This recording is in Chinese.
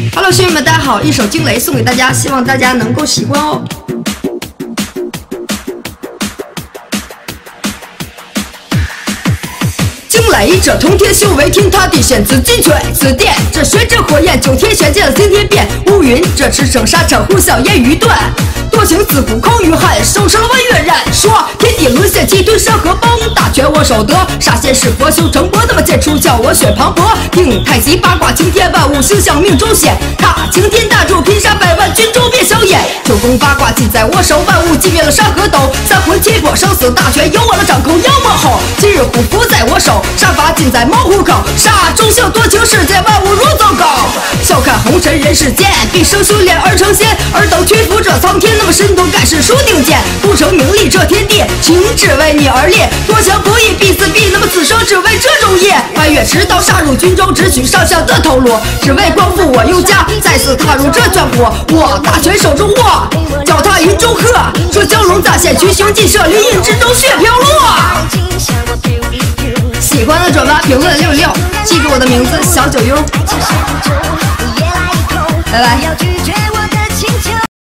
Hello， 学员们，大家好！一首《惊雷》送给大家，希望大家能够喜欢哦。惊雷这通天修为，听他的先自进取。此电这血这火焰，九天玄剑的今天变。乌云这驰骋沙场，呼啸烟雨断。多情自古空余恨，收成了文月燃。说天地沦陷，气吞山河崩，大权我手得。杀仙是佛修成佛，那么剑出鞘，我血磅礴。听太极八卦，青天万物星象命中显。踏擎天大柱，拼杀百万军中变小眼。九宫八卦尽在我手，万物击灭了山河斗。三魂七魄生死大权由我来掌控，妖魔吼。今日虎符在我手，杀伐尽在猫虎口。杀众生多情世界，万物如走狗。笑看红尘人世间，毕生修炼而成仙。尔等屈服这苍天，那么神通盖世数定见。不成名利这天地，情只为你而立。多强不义必自毙，那么此生只为这种业。翻越持刀杀入军中，只取上校的头颅。只为光复我忧家，再次踏入这江湖。我大权手中握，脚踏云中鹤。说蛟龙再现，群雄尽射，林荫之中血飘落。喜欢的转发评论66，记住我的名字小九优，拜拜。